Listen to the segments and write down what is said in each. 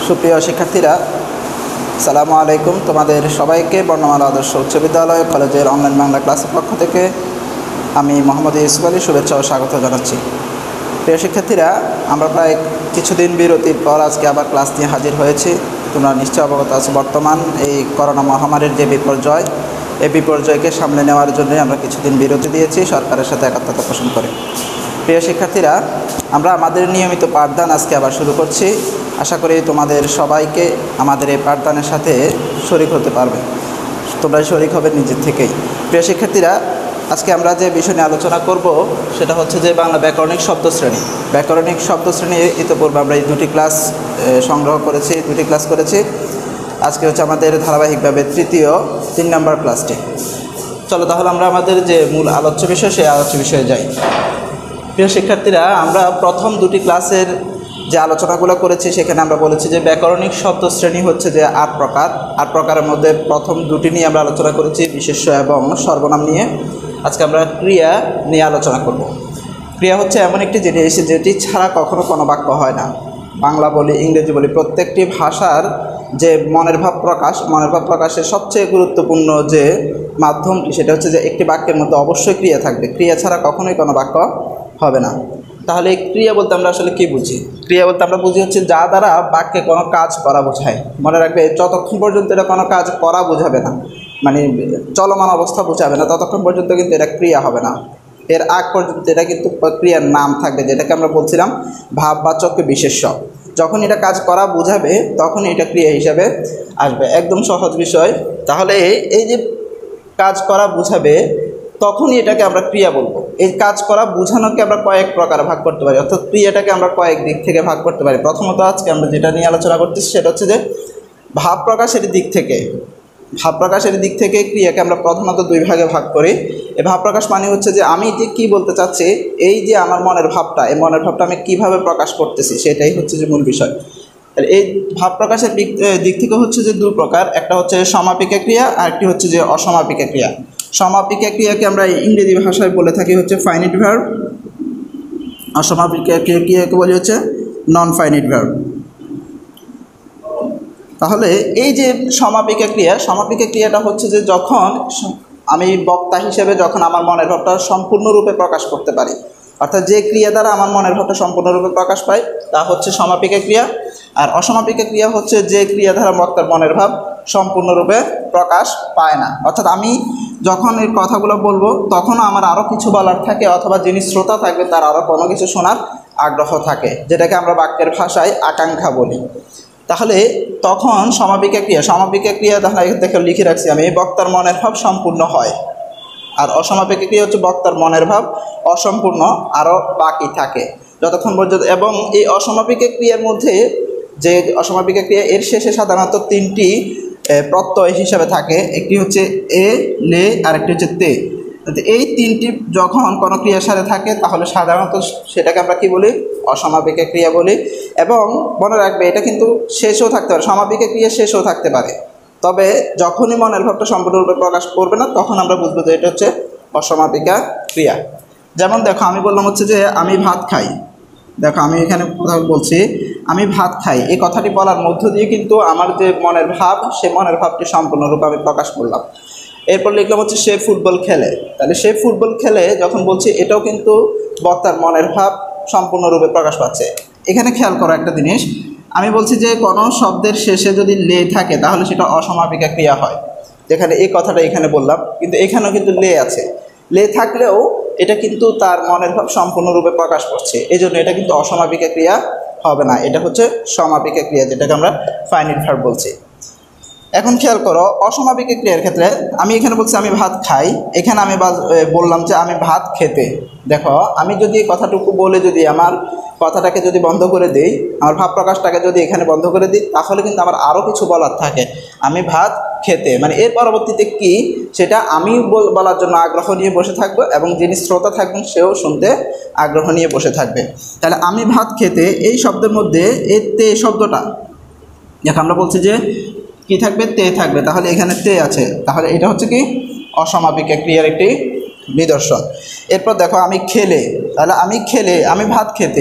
সুপ্রিয় শিক্ষার্থীরা, সালামু আলাইকুম। তোমাদের সবাইকে বর্ণমালা আদর্শ উচ্চ বিদ্যালয় কলেজের অনলাইন বাংলা ক্লাসের পক্ষ থেকে আমি মোহাম্মদ ইউসুফ আলী শুভেচ্ছা ও স্বাগত জানাচ্ছি। প্রিয় শিক্ষার্থীরা, আমরা প্রায় কিছুদিন বিরতির পর আজকে আবার ক্লাস নিয়ে হাজির হয়েছি। তোমরা নিশ্চয় অবগত আছো, বর্তমান এই করোনা মহামারীর যে বিপর্যয়, এই বিপর্যয়কে সামলে নেওয়ার জন্য আমরা কিছুদিন বিরতি দিয়েছি সরকারের সাথে একাত্মতা পোষণ করে। প্রিয় শিক্ষার্থীরা, আমরা আমাদের নিয়মিত পাঠদান আজকে আবার শুরু করছি। আশা করি তোমাদের সবাইকে আমাদের এই পাঠদানের সাথে শরিক হতে পারবে, তোমরা শরিক হবে নিজের থেকেই। প্রিয় শিক্ষার্থীরা, আজকে আমরা যে বিষয় নিয়ে আলোচনা করব সেটা হচ্ছে যে বাংলা ব্যাকরণিক শব্দশ্রেণী। ব্যাকরণিক শব্দশ্রেণী ইতিপূর্বে আমরা এই দুটি ক্লাস সংগ্রহ করেছি, দুটি ক্লাস করেছি। আজকে হচ্ছে আমাদের ধারাবাহিকভাবে তৃতীয় 3 নম্বর ক্লাসটি। চলো তাহলে আমরা আমাদের যে মূল আলোচ্য বিষয় সেই আলোচ্য বিষয়ে যাই। প্রিয় শিক্ষার্থীরা, আমরা প্রথম দুটি ক্লাসের যে আলোচনাগুলো করেছি সেখানে আমরা বলেছি যে ব্যাকরণিক শব্দশ্রেণী হচ্ছে যে 8 প্রকার। 8 প্রকারের মধ্যে প্রথম দুটি নিয়ে আমরা আলোচনা করেছি, বিশেষ্য এবং সর্বনাম নিয়ে। আজকে আমরা ক্রিয়া নিয়ে আলোচনা করব। ক্রিয়া হচ্ছে এমন একটি জিনিস যেটি ছাড়া কখনো কোনো বাক্য হয় না। বাংলা বলি, ইংরেজি বলি, প্রত্যেকটি ভাষার যে মনের ভাব প্রকাশের সবচেয়ে গুরুত্বপূর্ণ যে মাধ্যমটি সেটা হচ্ছে যে একটি বাক্যের মধ্যে অবশ্যই ক্রিয়া থাকবে। ক্রিয়া ছাড়া কখনোই কোনো বাক্য হবে না। তাহলে ক্রিয়া বলতে আমরা আসলে কী বুঝি? ক্রিয়া বলতে আমরা বুঝি হচ্ছে যা দ্বারা বাক্যে কোনো কাজ করা বোঝায়। মনে রাখবে, যতক্ষণ পর্যন্ত এটা কোনো কাজ করা বোঝাবে না, মানে চলমান অবস্থা বোঝাবে না, ততক্ষণ পর্যন্ত কিন্তু এটা ক্রিয়া হবে না। এর আগ পর্যন্ত এটা কিন্তু ক্রিয়ার নাম থাকবে, যেটাকে আমরা বলছিলাম ভাববাচক বিশেষ্য। যখন এটা কাজ করা বোঝাবে তখন এটা ক্রিয়া হিসাবে আসবে। একদম সহজ বিষয়। তাহলে এই যে কাজ করা বোঝাবে তখনই এটাকে আমরা ক্রিয়া বলবো। এই কাজ করা বোঝানোকে আমরা কয়েক প্রকার ভাগ করতে পারি, অর্থাৎ ক্রিয়াটাকে আমরা কয়েক দিক থেকে ভাগ করতে পারি। প্রথমত আজকে আমরা যেটা নিয়ে আলোচনা করতেছি সেটা হচ্ছে যে ভাব প্রকাশের দিক থেকে। ভাব প্রকাশের দিক থেকে ক্রিয়াকে আমরা প্রধানত 2 ভাগে ভাগ করি। এই ভাব প্রকাশ মানে হচ্ছে যে আমি যে কী বলতে চাচ্ছি, এই যে আমার মনের ভাবটা, এই মনের ভাবটা আমি কীভাবে প্রকাশ করতেছি সেটাই হচ্ছে যে মূল বিষয়। এই ভাব প্রকাশের দিক থেকে হচ্ছে যে 2 প্রকার। একটা হচ্ছে সমাপিকা ক্রিয়া, আর একটি হচ্ছে যে অসমাপিকা ক্রিয়া। সমাপিকা ক্রিয়াকে আমরা ইংরেজি ভাষায় বলে থাকি হচ্ছে ফাইনিট ভার্ব। অসমাপিকা ক্রিয়াকে বলি হচ্ছে নন ফাইনিট ভার্ব। তাহলে এই যে সমাপিকা ক্রিয়াটা হচ্ছে যে যখন আমি বক্তা হিসেবে যখন আমার মনের ভাবটা সম্পূর্ণরূপে প্রকাশ করতে পারি, অর্থাৎ যে ক্রিয়া দ্বারা আমার মনের ভাবটা সম্পূর্ণরূপে প্রকাশ পায় তা হচ্ছে সমাপিকা ক্রিয়া। আর অসমাপিকা ক্রিয়া হচ্ছে যে ক্রিয়া দ্বারা বক্তার মনের ভাব সম্পূর্ণরূপে প্রকাশ পায় না। অর্থাৎ আমি যখন এই কথাগুলো বলবো তখন আমার আরও কিছু বলার থাকে, অথবা যিনি শ্রোতা থাকবে তার আরও কোনো কিছু শোনার আগ্রহ থাকে, যেটাকে আমরা বাক্যের ভাষায় আকাঙ্ক্ষা বলি। তাহলে তখন সমাপিকা ক্রিয়া তাহলে দেখে লিখে রাখছি আমি, বক্তার মনের ভাব সম্পূর্ণ হয়। আর অসমাপিকা ক্রিয়া হচ্ছে বক্তার মনের ভাব অসম্পূর্ণ, আরও বাকি থাকে যতক্ষণ পর্যন্ত। এবং এই অসমাপিকা ক্রিয়ার মধ্যে যে অসমাপিকা ক্রিয়া, এর শেষে সাধারণত 3টি প্রত্যয় হিসাবে থাকে। একটি হচ্ছে এ, লে, আর একটি হচ্ছে তে। এই 3টি যখন কোনো ক্রিয়ার সাথে থাকে তাহলে সাধারণত সেটাকে আমরা কি বলি? অসমাপিকা ক্রিয়া বলি। এবং মনে রাখবে, এটা কিন্তু শেষও থাকতে পারে, সমাপিকা ক্রিয়া শেষও থাকতে পারে। তবে যখনই মনের ভাবটা সম্পূর্ণরূপে প্রকাশ করবে না তখন আমরা বুঝবো যে এটা হচ্ছে অসমাপিকা ক্রিয়া। যেমন দেখো, আমি বললাম হচ্ছে যে আমি ভাত খাই। দেখো, আমি এখানে কোথাও বলছি আমি ভাত খাই, এই কথাটি বলার মধ্য দিয়ে কিন্তু আমার যে মনের ভাব, সে মনের ভাবটি সম্পূর্ণরূপে আমি প্রকাশ করলাম। এরপর লিখলাম হচ্ছে সে ফুটবল খেলে। তাহলে সে ফুটবল খেলে যখন বলছি, এটাও কিন্তু বক্তার মনের ভাব সম্পূর্ণরূপে প্রকাশ পাচ্ছে। এখানে খেয়াল করো একটা জিনিস, আমি বলছি যে কোনো শব্দের শেষে যদি লে থাকে তাহলে সেটা অসমাপিকা ক্রিয়া হয়। যেখানে এই কথাটা এখানে বললাম, কিন্তু এখানেও কিন্তু লে আছে। লে থাকলেও এটা কিন্তু তার মনের ভাব সম্পূর্ণরূপে প্রকাশ করছে, এই জন্য এটা কিন্তু অসমাপিকা ক্রিয়া হবে না, এটা হচ্ছে সমাপিকা ক্রিয়া, যেটাকে আমরা ফাইনিট ভার্ব বলছি। এখন খেয়াল করো, অসমাপিকা ক্রিয়ার ক্ষেত্রে আমি এখানে বলছি আমি ভাত খাই, এখানে আমি বললাম যে আমি ভাত খেতে। দেখো, আমি যদি কথাটুকু বলে যদি আমার কথাটাকে যদি বন্ধ করে দিই, আমার ভাব প্রকাশটাকে যদি এখানে বন্ধ করে দিই, তাহলে কিন্তু আমার আরও কিছু বলার থাকে। আমি ভাত খেতে, মানে এর পরবর্তীতে কি সেটা আমি বলার জন্য আগ্রহ নিয়ে বসে থাকবো, এবং যিনি শ্রোতা থাকবেন সেও শুনতে আগ্রহ নিয়ে বসে থাকবে। তাহলে আমি ভাত খেতে, এই শব্দের মধ্যে এই তে শব্দটা, দেখো আমরা বলছি যে কি থাকবে? তে থাকবে। তাহলে এখানে তে আছে, তাহলে এটা হচ্ছে কি? অসমাপিকা ক্রিয়ার একটি নিদর্শন। এরপর দেখো আমি খেলে, তাহলে আমি খেলে, আমি ভাত খেতে,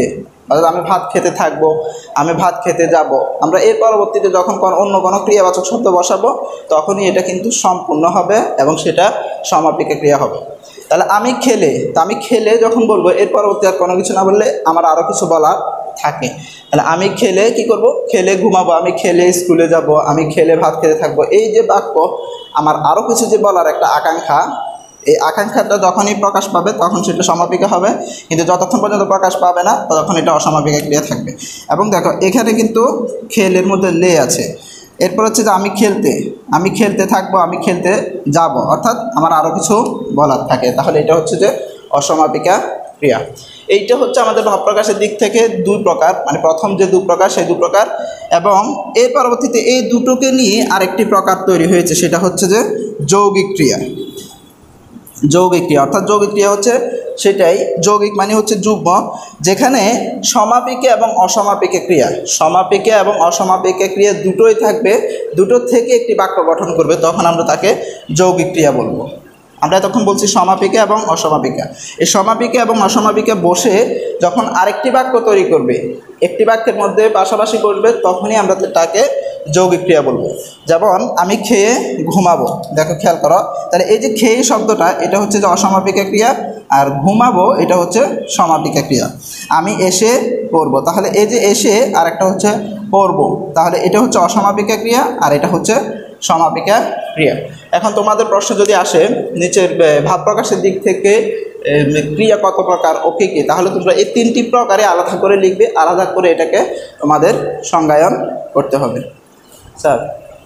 অর্থাৎ আমি ভাত খেতে থাকবো, আমি ভাত খেতে যাব, আমরা এর পরবর্তীতে যখন অন্য কোনো ক্রিয়াবাচক শব্দ বসাবো তখনই এটা কিন্তু সম্পূর্ণ হবে এবং সেটা সমাপিকা ক্রিয়া হবে। তাহলে আমি খেলে, তো আমি খেলে যখন বলবো এর পরবর্তী আর কোনো কিছু না বললে আমার আরও কিছু বলার থাকে। তাহলে আমি খেলে কি করব, খেলে ঘুমাবো, আমি খেলে স্কুলে যাব, আমি খেলে ভাত খেতে থাকবো, এই যে বাক্য আমার আরও কিছু যে বলার একটা আকাঙ্ক্ষা, এই আকাঙ্ক্ষাটা যখনই প্রকাশ পাবে তখন সেটা সমাপিকা হবে, কিন্তু যতক্ষণ পর্যন্ত প্রকাশ পাবে না ততক্ষণ এটা অসমাপিকা ক্রিয়া থাকবে। এবং দেখো এখানে কিন্তু খেলের মধ্যে লে আছে, এরপর হচ্ছে যে আমি খেলতে থাকবো, আমি খেলতে যাব, অর্থাৎ আমার আরও কিছু বলার থাকে, তাহলে এটা হচ্ছে যে অসমাপিকা ক্রিয়া। এইটা হচ্ছে আমাদের ভাব প্রকাশের দিক থেকে দুই প্রকার, মানে প্রথম যে দু প্রকার সেই দু প্রকার, এবং এর পরবর্তীতে এই দুটোকে নিয়ে আরেকটি প্রকার তৈরি হয়েছে, সেটা হচ্ছে যে যৌগিক ক্রিয়া। যৌগিক ক্রিয়া অর্থাৎ যৌগিক ক্রিয়া হচ্ছে সেটাই, যৌগিক মানে হচ্ছে যুগ্ম, যেখানে সমাপিকা এবং অসমাপিকা ক্রিয়া, সমাপিকা এবং অসমাপিকা ক্রিয়া দুটোই থাকবে, দুটোর থেকে একটি বাক্য গঠন করবে, তখন আমরা তাকে যৌগিক ক্রিয়া বলবো। আমরা তখন বলছি সমাপিকা এবং অসমাপিকা, এই সমাপিকা এবং অসমাপিকা বসে যখন আরেকটি বাক্য তৈরি করবে, একটি বাক্যের মধ্যে পাশাপাশি বসবে, তখনই আমরা তাকে যৌগিক ক্রিয়া বলবো। যেমন আমি খেয়ে ঘুমাবো, দেখো খেয়াল করো, তাহলে এই যে খেয়ে শব্দটা এটা হচ্ছে যে অসমাপিকা ক্রিয়া, আর ঘুমাবো এটা হচ্ছে সমাপিকা ক্রিয়া। আমি এসে পড়বো, তাহলে এই যে এসে আর একটা হচ্ছে পড়বো, তাহলে এটা হচ্ছে অসমাপিকা ক্রিয়া আর এটা হচ্ছে সমাপিকা ক্রিয়া। এখন তোমাদের প্রশ্ন যদি আসে নিচের ভাব প্রকাশের দিক থেকে ক্রিয়া কত প্রকার ও কী কী, তাহলে তোমরা এই তিনটি প্রকারে আলাদা করে লিখবে, আলাদা করে এটাকে তোমাদের সংজ্ঞায়ন করতে হবে। স্যার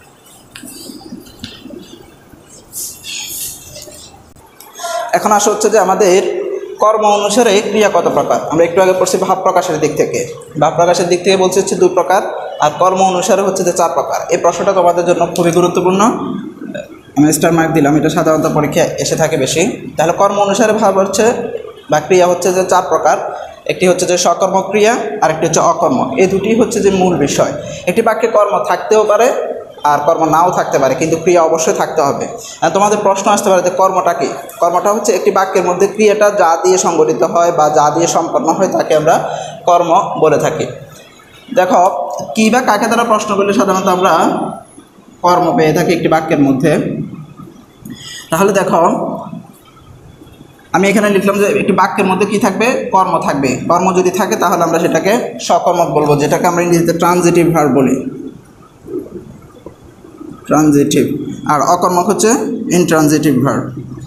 এখন আসা হচ্ছে যে আমাদের কর্ম অনুসারে ক্রিয়া কত প্রকার। আমরা একটু আগে পড়ছি ভাব প্রকাশের দিক থেকে, ভাব প্রকাশের দিক থেকে বলছে হচ্ছে দুই প্রকার, আর কর্ম অনুসারে হচ্ছে যে চার প্রকার। এই প্রশ্নটা তোমাদের জন্য খুবই গুরুত্বপূর্ণ, আমি স্টার মার্ক দিলাম, এটা সাধারণত পরীক্ষায় এসে থাকে বেশি। তাহলে কর্ম অনুসারে ভাব হচ্ছে বা ক্রিয়া হচ্ছে যে চার প্রকার, একটি হচ্ছে যে সকর্ম ক্রিয়া, আরেকটি হচ্ছে অকর্ম। এই দুটি হচ্ছে যে মূল বিষয়। একটি বাক্যে কর্ম থাকতেও পারে আর কর্ম নাও থাকতে পারে, কিন্তু ক্রিয়া অবশ্যই থাকতে হবে। তোমাদের প্রশ্ন আসতে পারে যে কর্মটা কি। কর্মটা হচ্ছে একটি বাক্যের মধ্যে ক্রিয়াটা যা দিয়ে সংগঠিত হয় বা যা দিয়ে সম্পন্ন হয় তাকে আমরা কর্ম বলে থাকি। দেখো কী বা কাকে দ্বারা প্রশ্ন করলে সাধারণত আমরা কর্ম পেয়ে থাকি একটি বাক্যের মধ্যে। তাহলে দেখো আমি এখানে লিখলাম যে একটি বাক্যের মধ্যে কি থাকবে, কর্ম থাকবে। কর্ম যদি থাকে তাহলে আমরা সেটাকে সকর্মক বলবো, যেটাকে আমরা ইংরেজিতে ট্রানজিটিভ ভার্ব বলি, ট্রানজিটিভ। আর অকর্মক হচ্ছে ইনট্রানজিটিভ ভার্ব।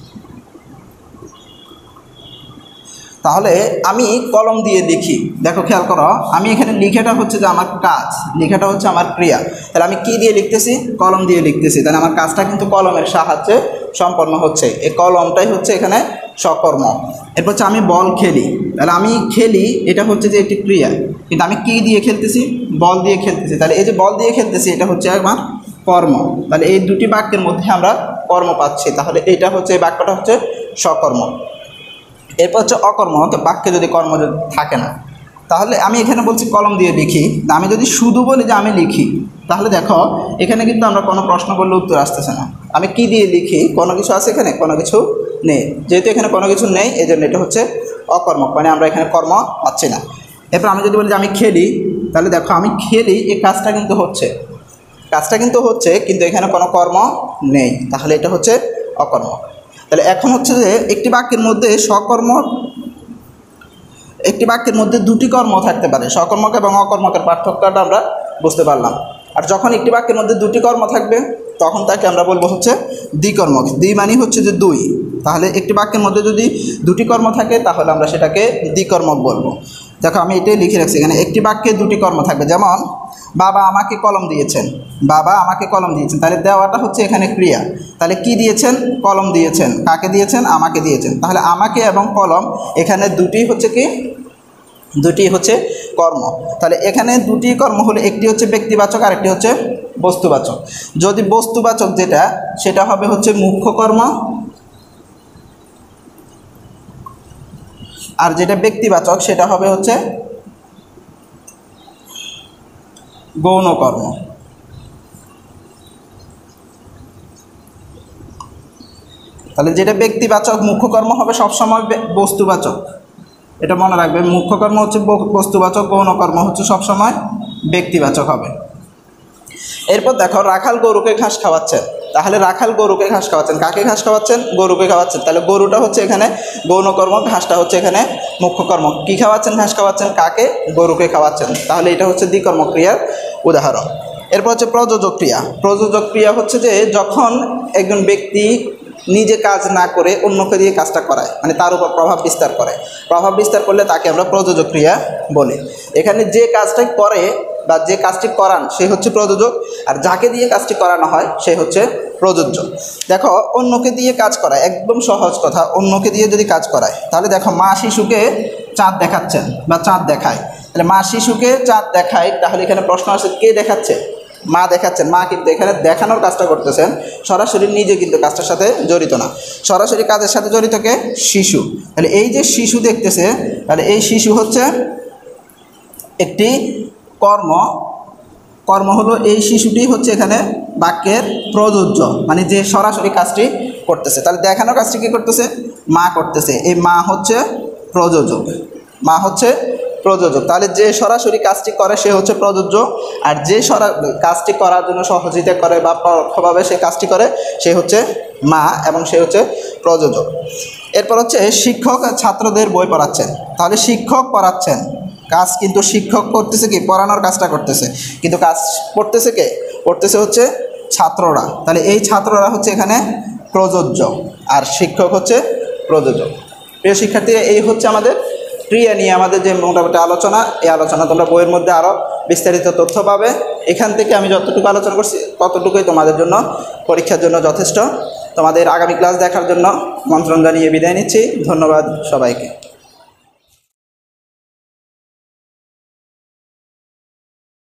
তাহলে আমি কলম দিয়ে লিখি, দেখো খেয়াল করো, আমি এখানে লিখাটা হচ্ছে যে আমার কাজ, লেখাটা হচ্ছে আমার ক্রিয়া। তাহলে আমি কি দিয়ে লিখতেছি, কলম দিয়ে লিখতেছি, তাহলে আমার কাজটা কিন্তু কলমের সাহায্যে সম্পন্ন হচ্ছে, এই কলমটাই হচ্ছে এখানে সকর্ম। এরপর হচ্ছে আমি বল খেলি, তাহলে আমি খেলি এটা হচ্ছে যে একটি ক্রিয়া, কিন্তু আমি কি দিয়ে খেলতেছি, বল দিয়ে খেলতেছি, তাহলে এই যে বল দিয়ে খেলতেছি এটা হচ্ছে আমার কর্ম। তাহলে এই দুটি বাক্যের মধ্যে আমরা কর্ম পাচ্ছি, তাহলে এইটা হচ্ছে এই বাক্যটা হচ্ছে সকর্ম। এরপর হচ্ছে অকর্ম, বাক্যে যদি কর্ম থাকে না, তাহলে আমি এখানে বলছি কলম দিয়ে লিখি। আমি যদি শুধু বলি যে আমি লিখি, তাহলে দেখো এখানে কিন্তু আমরা কোনো প্রশ্ন করলে উত্তর আসতেছে না। আমি কি দিয়ে লিখি, কোনো কিছু আছে এখানে, কোনো কিছু নেই, যেহেতু এখানে কোনো কিছু নেই এই জন্য এটা হচ্ছে অকর্মক, মানে আমরা এখানে কর্ম পাচ্ছি না। এরপর আমি যদি বলি যে আমি খেলি, তাহলে দেখো আমি খেলি এই কাজটা কিন্তু হচ্ছে, কিন্তু এখানে কোনো কর্ম নেই, তাহলে এটা হচ্ছে অকর্মক। তাহলে এখন হচ্ছে যে একটি বাক্যের মধ্যে একটি বাক্যের মধ্যে দুটি কর্ম থাকতে পারে, সকর্মক এবং অকর্মকের পার্থক্যটা আমরা বুঝতে পারলাম। আর যখন একটি বাক্যের মধ্যে দুটি কর্ম থাকবে তখন তাকে আমরা বলবো হচ্ছে দ্বিকর্মক। দ্বি মানে হচ্ছে যে দুই, তাহলে একটি বাক্যের মধ্যে যদি দুটি কর্ম থাকে তাহলে আমরা সেটাকে দ্বিকর্মক বলবো। দেখো আমি এটাই লিখে রাখছি, এখানে একটি বাক্যে দুটি কর্ম থাকবে, যেমন বাবা আমাকে কলম দিয়েছেন, বাবা আমাকে কলম দিয়েছেন, তাহলে দেওয়াটা হচ্ছে এখানে ক্রিয়া। তাহলে কি দিয়েছেন, কলম দিয়েছেন, কাকে দিয়েছেন, আমাকে দিয়েছেন, তাহলে আমাকে এবং কলম এখানে দুটি হচ্ছে কি, দুটি হচ্ছে কর্ম। তাহলে এখানে দুটি কর্ম হলে একটি হচ্ছে ব্যক্তিবাচক আর একটি হচ্ছে বস্তুবাচক। যদি বস্তুবাচক যেটা সেটা হবে হচ্ছে মুখ্য কর্ম, আর যেটা ব্যক্তিবাচক সেটা হবে হচ্ছে গৌণ কর্ম। তাহলে যেটা ব্যক্তিবাচক মুখ্য কর্ম হবে সবসময় বস্তুবাচক, এটা মনে রাখবেন, মুখ্য কর্ম হচ্ছে বস্তুবাচক, গৌণ কর্ম হচ্ছে সবসময় ব্যক্তিবাচক হবে। এরপর দেখো, রাখাল গরুকে ঘাস খাওয়াচ্ছেন। তাহলে রাখাল গরুকে ঘাস খাওয়াচ্ছেন, কাকে ঘাস খাওয়াচ্ছেন? গরুকে খাওয়াচ্ছেন। তাহলে গরুটা হচ্ছে এখানে গৌণ কর্ম, ঘাসটা হচ্ছে এখানে মুখ্য কর্ম। কী খাওয়াচ্ছেন? ঘাস খাওয়াচ্ছেন। কাকে? গরুকে খাওয়াচ্ছেন। তাহলে এটা হচ্ছে দ্বিকর্ম ক্রিয়ার উদাহরণ। এরপর হচ্ছে প্রযোজক ক্রিয়া। প্রযোজক ক্রিয়া হচ্ছে যে যখন একজন ব্যক্তি নিজে কাজ না করে অন্যকে দিয়ে কাজটা করায়, মানে তার উপর প্রভাব বিস্তার করে। প্রভাব বিস্তার করলে তাকে আমরা প্রযোজক ক্রিয়া বলি। এখানে যে কাজটা করে বা যে কাজটি করান সে হচ্ছে প্রযোজক, আর যাকে দিয়ে কাজটি করানো হয় সে হচ্ছে প্রযোজ্য। দেখো, অন্যকে দিয়ে কাজ করায়, একদম সহজ কথা, অন্যকে দিয়ে যদি কাজ করায়, তাহলে দেখো মা শিশুকে চাঁদ দেখাচ্ছেন বা চাঁদ দেখায়। তাহলে মা শিশুকে চাঁদ দেখায়, তাহলে এখানে প্রশ্ন আসে কে দেখাচ্ছে? মা দেখাচ্ছেন। মা কিন্তু এখানে দেখানোর কাজটা করতেছেন, সরাসরি নিজে কিন্তু কাজটার সাথে জড়িত না। সরাসরি কাজের সাথে জড়িত কে? শিশু। তাহলে এই যে শিশু দেখতেছে, তাহলে এই শিশু হচ্ছে একটি কর্ম। কর্ম হলো এই শিশুটি হচ্ছে এখানে বাক্যের প্রযোজ্য, মানে যে সরাসরি কাজটি করতেছে। তাহলে দেখানোর কাজটি কী করতেছে? মা করতেছে। এই মা হচ্ছে প্রযোজক, মা হচ্ছে প্রযোজক। তাহলে যে সরাসরি কাজটি করে সে হচ্ছে প্রযোজ্য, আর যে কাজটি করার জন্য সহযোগিতা করে বা পরোক্ষভাবে সে কাজটি করে সে হচ্ছে মা, এবং সে হচ্ছে প্রযোজক। এরপর হচ্ছে শিক্ষক ছাত্রদের বই পড়াচ্ছেন। তাহলে শিক্ষক পড়াচ্ছেন, কাজ কিন্তু শিক্ষক করতেছে কি? পড়ানোর কাজটা করতেছে, কিন্তু কাজ পড়তেছে কে? পড়তেছে হচ্ছে ছাত্ররা। তাহলে এই ছাত্ররা হচ্ছে এখানে প্রযোজ্য, আর শিক্ষক হচ্ছে প্রযোজক। প্রিয় শিক্ষার্থীরা, এই হচ্ছে আমাদের ক্রিয়া নিয়ে আমাদের যে মোটামুটি আলোচনা। এই আলোচনা তোমরা বইয়ের মধ্যে আরও বিস্তারিত তথ্য পাবে। এখান থেকে আমি যতটুকু আলোচনা করছি ততটুকুই তোমাদের জন্য পরীক্ষার জন্য যথেষ্ট। তোমাদের আগামী ক্লাস দেখার জন্য আমন্ত্রণ জানিয়ে বিদায় নিচ্ছি। ধন্যবাদ সবাইকে।